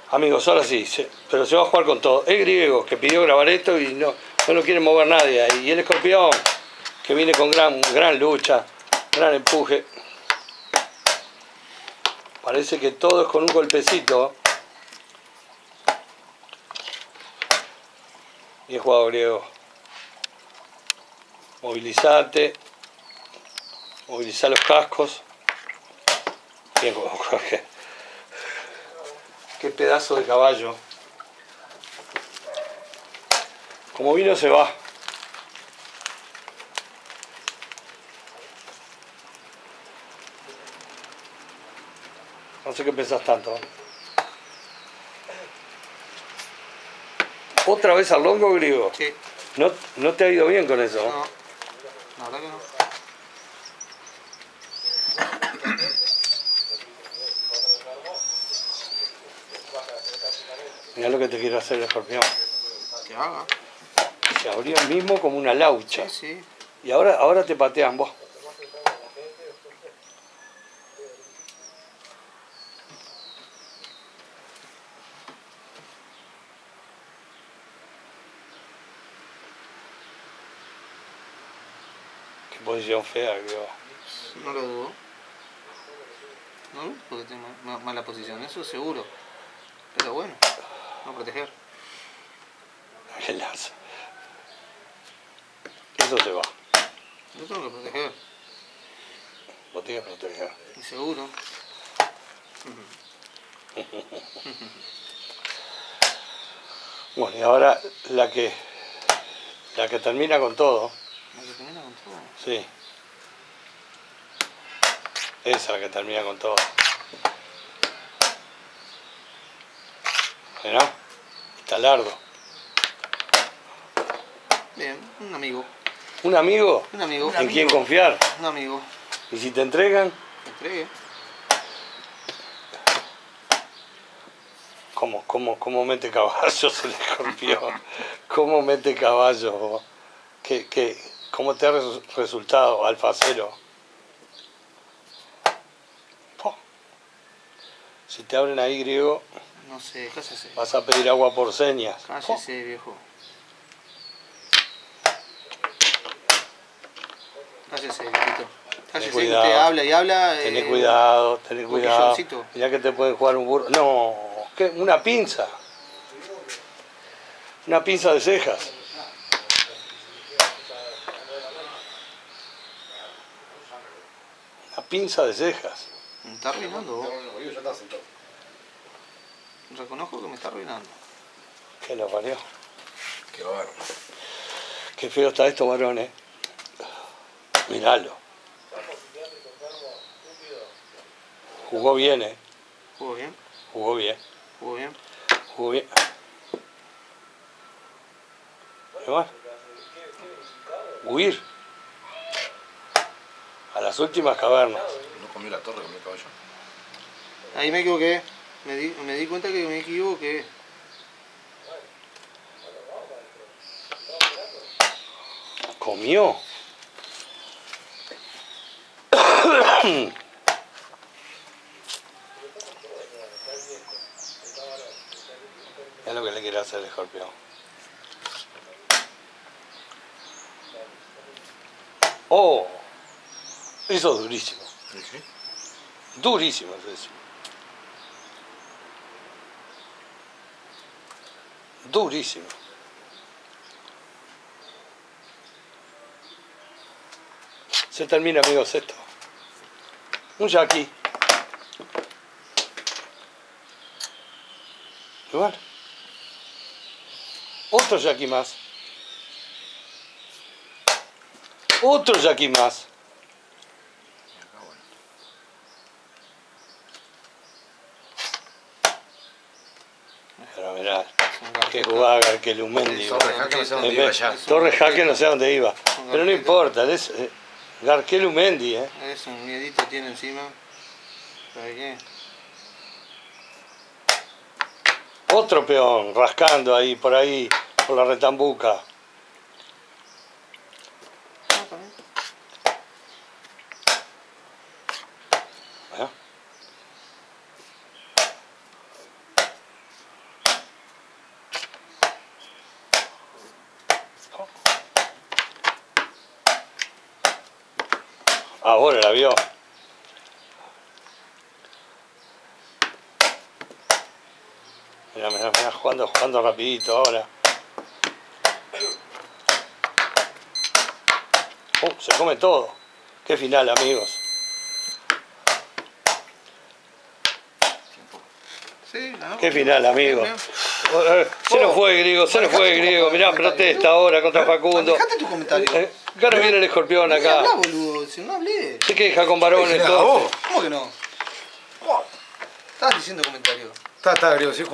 Amigos, ahora sí, pero se va a jugar con todo. El griego, que pidió grabar esto y no lo quiere mover nadie ahí. Y el escorpión, que viene con gran lucha, gran empuje. Parece que todo es con un golpecito. Bien jugado, griego. Movilizate. Movilizar los cascos. Bien jugado, Jorge. Qué pedazo de caballo. Como vino se va. No sé qué pensás tanto. ¿Otra vez al longo, griego? Sí. ¿No te ha ido bien con eso? No, la verdad que no. Mirá lo que te quiere hacer el escorpión. Que haga. Se abrió el mismo como una laucha. Sí, sí. Y ahora te patean vos. Qué posición fea, creo. No lo dudo. No, porque tiene mala posición, eso seguro. Pero bueno, no proteger. Qué lanza. Eso se va. Yo tengo que proteger. Vos tenés que proteger. Y seguro. Bueno, y ahora la que termina con todo. ¿La que termina con todo? Sí. Esa es la que termina con todo. ¿No? Está largo. Bien, un amigo. ¿Un amigo? Un amigo. ¿En quién confiar? Un amigo. ¿Y si te entregan? Que entregue. ¿Cómo mete caballos el escorpión? ¿Cómo mete caballos? ¿Cómo te ha resultado, Alfacero? Si te abren ahí, griego, No sé, cállese. vas a pedir agua por señas. Cállese, viejo. Cállese, viejito. Cállese, que usted habla y habla. Tené cuidado. boquilloncito. Mirá que te pueden jugar un burro. No, ¿qué? Una pinza. Una pinza de cejas. Una pinza de cejas. Me está arruinando vos. Reconozco que me está arruinando. ¿Qué lo parió? Qué bárbaro. Qué feo está esto, varones. Miralo. Jugó bien, ¿Jugó bien? Jugó bien. ¿Jugó bien? Jugó bien. Y bueno. Huir. A las últimas cavernas. No comió la torre, comió el caballo. Ahí me equivoqué. Me di cuenta que me equivoqué. Comió. Es lo que le quiere hacer el escorpión. ¡Oh! Eso es durísimo. ¿Sí? Durísimo es eso. Durísimo. Se termina, amigos, esto. Un yaqui. Y bueno. Otro yaqui más. Otro yaqui más. Pero mirá, que jugaba Garquelumendi. Torre Jaque no sé dónde iba ya. Torre Jaque no sé dónde iba. Pero no importa, es Garquelumendi, Es un miedito tiene encima. ¿Sabe qué? Otro peón, rascando ahí, por la retambuca. Ahora la vio. Mirá, jugando rapidito ahora. Se come todo. Qué final, amigos. Sí, ganó. Qué final, amigos. Se nos fue Griego, Mirá, protesta ahora contra Facundo. Dejate tu comentario. Acá no viene el escorpión acá. Habla, boludo, si no hablé. Se queja con varones, todo. ¿Cómo que no? Estabas diciendo comentario. Está, Griego, sí.